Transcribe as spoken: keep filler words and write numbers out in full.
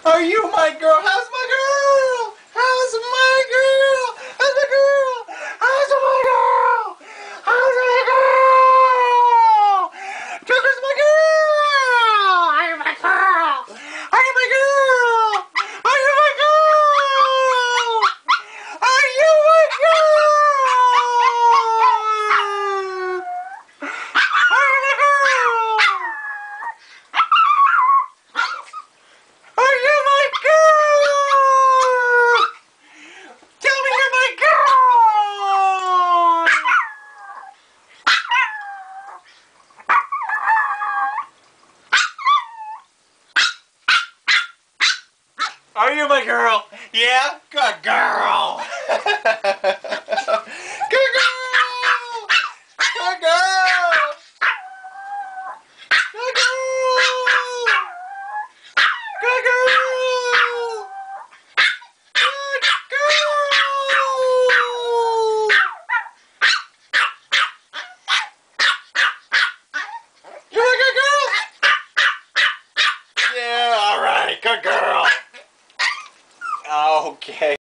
Are you my girl? How's my girl? How's my girl? How's my girl? How's my girl? How's my girl? Joker's my girl! Are you my girl? Are you my girl? Are you my girl? Are you my girl? Are you my girl? Are you my girl? Tell me you're my girl! Are you my girl? Yeah? Good girl! Good girl! Good girl! Good girl! Good girl! Good girl! You a good girl? Yeah, alright, good girl. Okay.